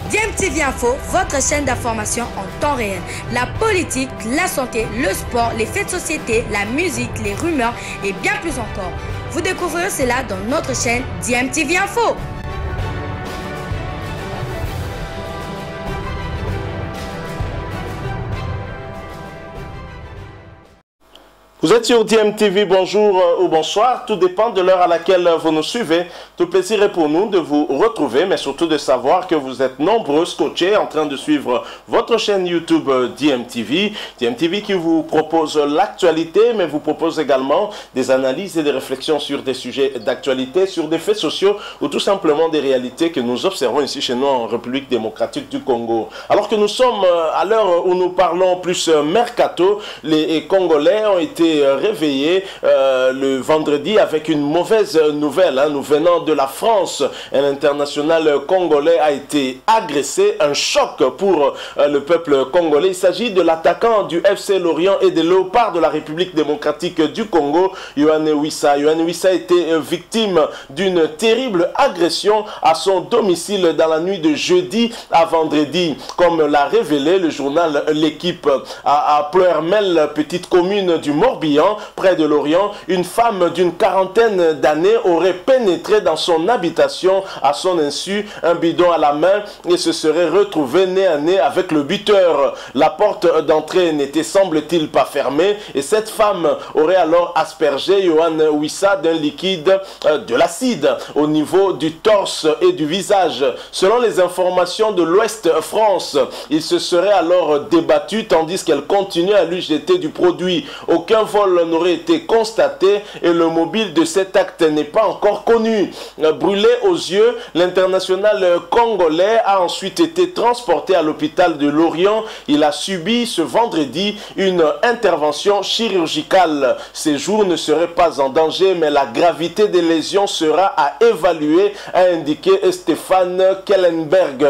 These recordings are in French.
DMTV Info, votre chaîne d'information en temps réel. La politique, la santé, le sport, les faits de société, la musique, les rumeurs et bien plus encore. Vous découvrirez cela dans notre chaîne DMTV Info. Vous êtes sur DMTV, bonjour ou bonsoir, tout dépend de l'heure à laquelle vous nous suivez. Tout plaisir est pour nous de vous retrouver, mais surtout de savoir que vous êtes nombreux scotchés en train de suivre votre chaîne YouTube DMTV. DMTV qui vous propose l'actualité, mais vous propose également des analyses et des réflexions sur des sujets d'actualité, sur des faits sociaux ou tout simplement des réalités que nous observons ici chez nous en République démocratique du Congo. Alors que nous sommes à l'heure où nous parlons plus mercato, les Congolais ont été réveillé le vendredi avec une mauvaise nouvelle. Nous venant de la France, un international congolais a été agressé. Un choc pour le peuple congolais. Il s'agit de l'attaquant du FC Lorient et des Léopards de la République démocratique du Congo, Yohann Wissa. Yohann Wissa a été victime d'une terrible agression à son domicile dans la nuit de jeudi à vendredi. Comme l'a révélé le journal L'équipe à Pleuermel, petite commune du Morbihan, près de Lorient, une femme d'une quarantaine d'années aurait pénétré dans son habitation à son insu, un bidon à la main, et se serait retrouvée nez à nez avec le buteur. La porte d'entrée n'était, semble-t-il, pas fermée, et cette femme aurait alors aspergé Yohann Wissa d'un liquide, de l'acide, au niveau du torse et du visage. Selon les informations de l'Ouest France, il se serait alors débattu tandis qu'elle continuait à lui jeter du produit. Aucun vol n'aurait été constaté et le mobile de cet acte n'est pas encore connu. Brûlé aux yeux, l'international congolais a ensuite été transporté à l'hôpital de Lorient. Il a subi ce vendredi une intervention chirurgicale. Ses jours ne seraient pas en danger, mais la gravité des lésions sera à évaluer, a indiqué Stéphane Kellenberg,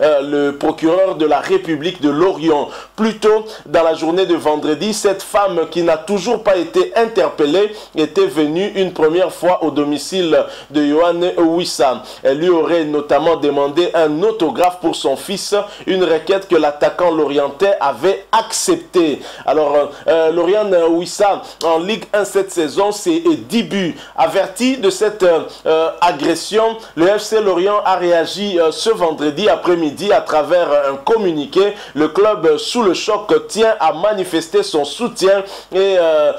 le procureur de la République de Lorient. Plus tôt, dans la journée de vendredi, cette femme qui n'a toujours pas été interpellée était venue une première fois au domicile de Yohann Wissa. Elle lui aurait notamment demandé un autographe pour son fils, une requête que l'attaquant lorientais avait acceptée. Alors, Yohann Wissa en Ligue 1 cette saison, c'est 10 buts. Averti de cette agression, le FC Lorient a réagi ce vendredi après-midi à travers un communiqué. Le club sous le choc tient à manifester son soutien et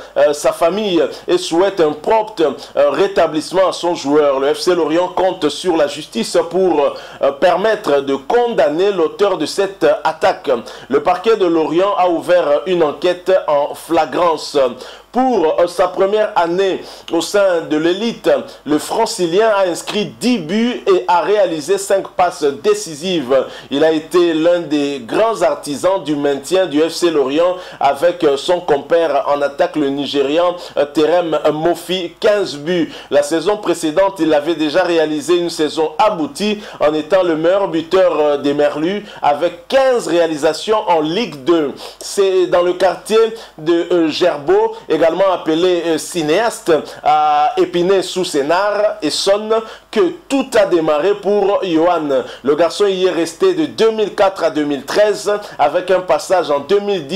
sa famille et souhaite un prompt rétablissement à son joueur. Le FC Lorient compte sur la justice pour permettre de condamner l'auteur de cette attaque. Le parquet de Lorient a ouvert une enquête en flagrance. Pour sa première année au sein de l'élite, le francilien a inscrit 10 buts et a réalisé 5 passes décisives. Il a été l'un des grands artisans du maintien du FC Lorient avec son compère en attaque, le Nigérian Terem Mofi, 15 buts. La saison précédente, il avait déjà réalisé une saison aboutie en étant le meilleur buteur des Merlus avec 15 réalisations en Ligue 2. C'est dans le quartier de Gerbeau, également appelé cinéaste à Épinay-sous-Sénard et Sonne, que tout a démarré pour Yohann. Le garçon y est resté de 2004 à 2013 avec un passage en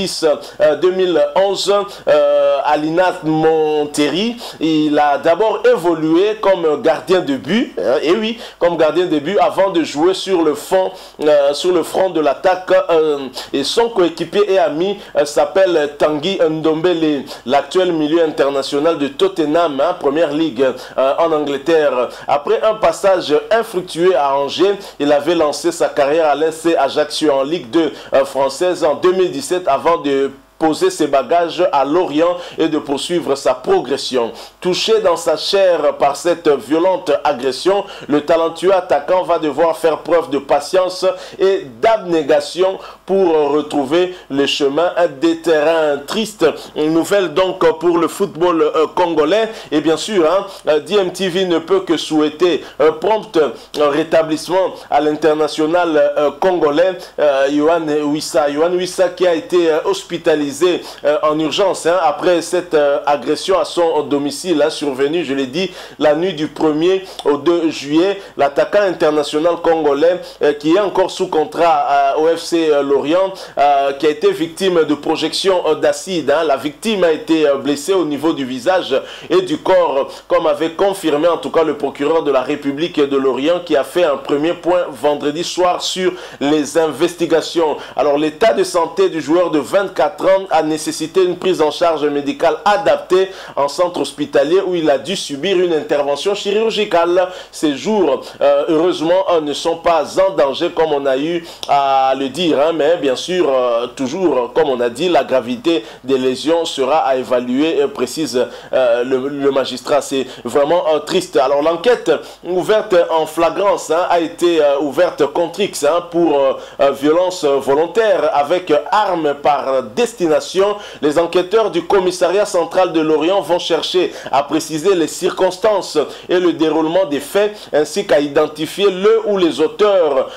2010-2011 à l'INAT Monterrey. Il a d'abord évolué comme gardien de but, et oui, comme gardien de but avant de jouer sur le front de l'attaque. Et son coéquipier et ami s'appelle Tanguy Ndombele, l'actuel milieu international de Tottenham, Première Ligue en Angleterre. Après un passage infructueux à Angers, il avait lancé sa carrière à l'SC Ajaccio en Ligue 2 française en 2017 avant de poser ses bagages à Lorient et de poursuivre sa progression. Touché dans sa chair par cette violente agression, le talentueux attaquant va devoir faire preuve de patience et d'abnégation pour retrouver le chemin des terrains. Triste nouvelle donc pour le football congolais et bien sûr DMTV ne peut que souhaiter un prompt rétablissement à l'international congolais Yohann Wissa. Yohann Wissa qui a été hospitalisé hospitalisé en urgence après cette agression à son domicile survenue, je l'ai dit, la nuit du 1er au 2 juillet. L'attaquant international congolais qui est encore sous contrat au FC Lorient, qui a été victime de projection d'acide. La victime a été blessée au niveau du visage et du corps, comme avait confirmé en tout cas le procureur de la République de Lorient, qui a fait un premier point vendredi soir sur les investigations. Alors l'état de santé du joueur de 24 ans a nécessité une prise en charge médicale adaptée en centre hospitalier où il a dû subir une intervention chirurgicale. Ces jours, heureusement, ne sont pas en danger comme on a eu à le dire, mais bien sûr, toujours, comme on a dit, la gravité des lésions sera à évaluer, précise le magistrat. C'est vraiment triste. Alors l'enquête ouverte en flagrance a été ouverte contre X pour violence volontaire avec arme par destination. Les enquêteurs du commissariat central de Lorient vont chercher à préciser les circonstances et le déroulement des faits ainsi qu'à identifier le ou les auteurs,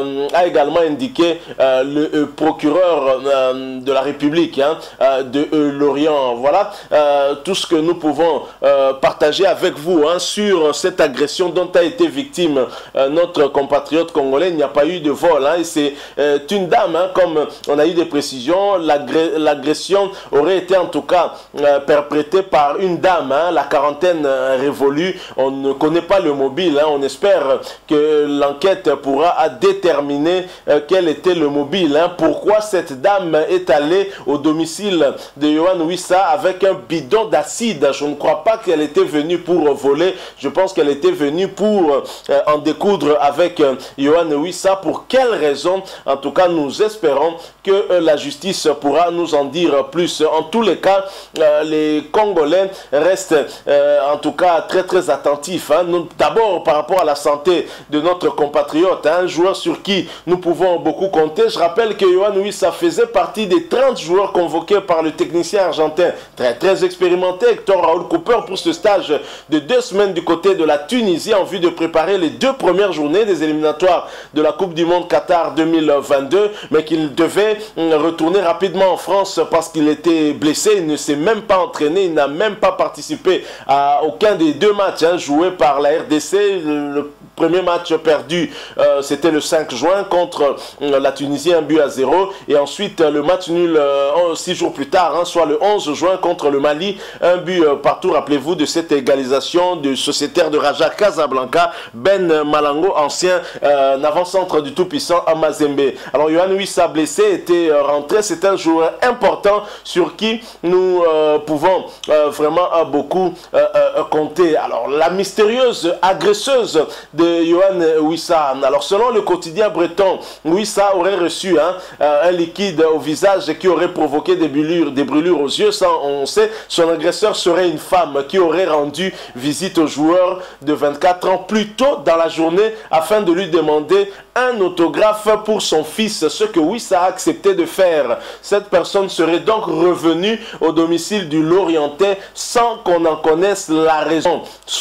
a également indiqué le procureur de la République de Lorient. Voilà tout ce que nous pouvons partager avec vous sur cette agression dont a été victime notre compatriote congolais. Il n'y a pas eu de vol et c'est une dame, comme on a eu des précisions. L'agression aurait été en tout cas perpétrée par une dame, la quarantaine révolue. On ne connaît pas le mobile, on espère que l'enquête pourra déterminer quel était le mobile, pourquoi cette dame est allée au domicile de Yohan Wissa avec un bidon d'acide. Je ne crois pas qu'elle était venue pour voler, je pense qu'elle était venue pour en découdre avec Yohan Wissa. Pour quelle raison? En tout cas, nous espérons que la justice pourra nous en dire plus. En tous les cas, les Congolais restent en tout cas très attentifs. D'abord par rapport à la santé de notre compatriote, un joueur sur qui nous pouvons beaucoup compter. Je rappelle que Yohan Wissa faisait partie des 30 joueurs convoqués par le technicien argentin très expérimenté Hector Raoul Cooper pour ce stage de 2 semaines du côté de la Tunisie en vue de préparer les 2 premières journées des éliminatoires de la Coupe du Monde Qatar 2022, mais qu'il devait retourner rapidement en France parce qu'il était blessé. Il ne s'est même pas entraîné, il n'a même pas participé à aucun des 2 matchs joués par la RDC. Le premier match perdu, c'était le 5 juin contre la Tunisie, 1-0, et ensuite le match nul 6 jours plus tard, soit le 11 juin contre le Mali, 1 but partout. Rappelez-vous de cette égalisation du sociétaire de Raja Casablanca, Ben Malango, ancien avant-centre du tout-puissant à Mazembe. Alors Yohan Wissa blessé était rentré. C'est un joueur important sur qui nous pouvons vraiment beaucoup compter. Alors la mystérieuse agresseuse de Yohan Wissa. Alors selon le quotidien breton, Wissa aurait reçu un liquide au visage qui aurait provoqué des brûlures aux yeux. Ça, on sait, son agresseur serait une femme qui aurait rendu visite au joueur de 24 ans plus tôt dans la journée afin de lui demander un autographe pour son fils, ce que Wissa a accepté de faire. Cette personne serait donc revenue au domicile du Lorientais sans qu'on en connaisse la raison.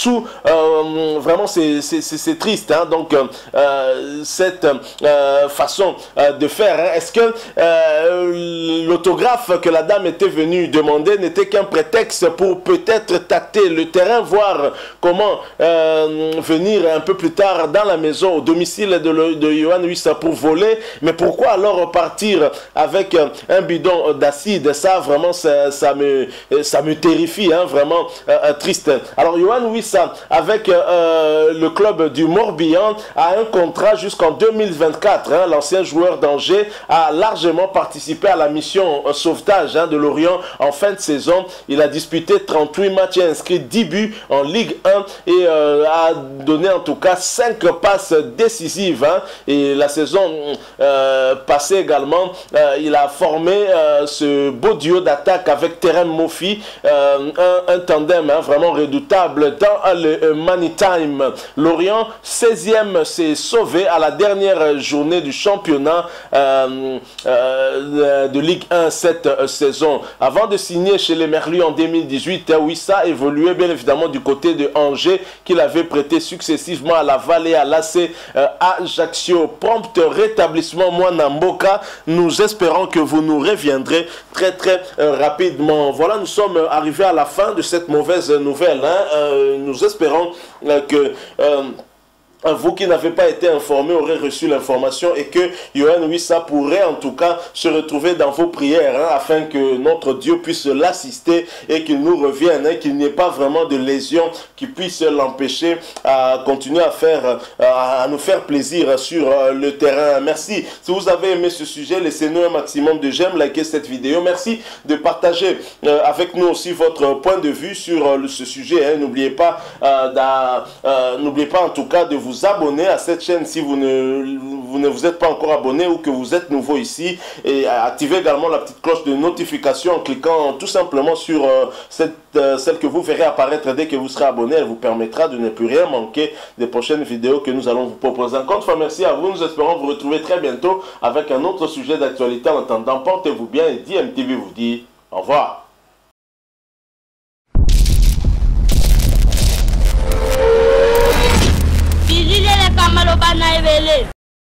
Vraiment c'est triste, donc cette façon de faire. Est-ce que l'autographe que la dame était venue demander n'était qu'un prétexte pour peut-être tâter le terrain, voir comment venir un peu plus tard dans la maison, au domicile de Yohan Wissa pour voler? Mais pourquoi alors repartir avec un bidon d'acide? Ça vraiment ça me terrifie, vraiment triste. Alors Yohan Wissa avec le club du Morbihan a un contrat jusqu'en 2024. L'ancien joueur d'Angers a largement participé à la mission sauvetage de Lorient en fin de saison. Il a disputé 38 matchs et inscrit 10 buts en Ligue 1 et a donné en tout cas 5 passes décisives. Et la saison passée également, il a formé ce beau duo d'attaque avec Terem Mofi, un tandem vraiment redoutable dans le Money Time. Lorient 16e s'est sauvé à la dernière journée du championnat de Ligue 1 cette saison. Avant de signer chez les Merlus en 2018, Wissa évoluait bien évidemment du côté de Angers, qu'il avait prêté successivement à la Vallée, à l'AC Ajaccio. Prompt rétablissement Mwana Mboka. Nous espérons que vous nous reviendrez très rapidement. Voilà, nous sommes arrivés à la fin de cette mauvaise nouvelle. Nous espérons que vous qui n'avez pas été informés aurez reçu l'information et que Yohan Wissa pourrait en tout cas se retrouver dans vos prières afin que notre Dieu puisse l'assister et qu'il nous revienne, qu'il n'y ait pas vraiment de lésion qui puisse l'empêcher à continuer à nous faire plaisir sur le terrain. Merci. Si vous avez aimé ce sujet, laissez-nous un maximum de j'aime, likez cette vidéo. Merci de partager avec nous aussi votre point de vue sur ce sujet. N'oubliez pas en tout cas de vous abonner à cette chaîne si vous ne vous êtes pas encore abonné ou que vous êtes nouveau ici, et activez également la petite cloche de notification en cliquant tout simplement sur celle que vous verrez apparaître dès que vous serez abonné. Elle vous permettra de ne plus rien manquer des prochaines vidéos que nous allons vous proposer. Encore une fois, merci à vous. Nous espérons vous retrouver très bientôt avec un autre sujet d'actualité. En attendant, portez-vous bien et DMTV vous dit au revoir. Kamalo bana ebele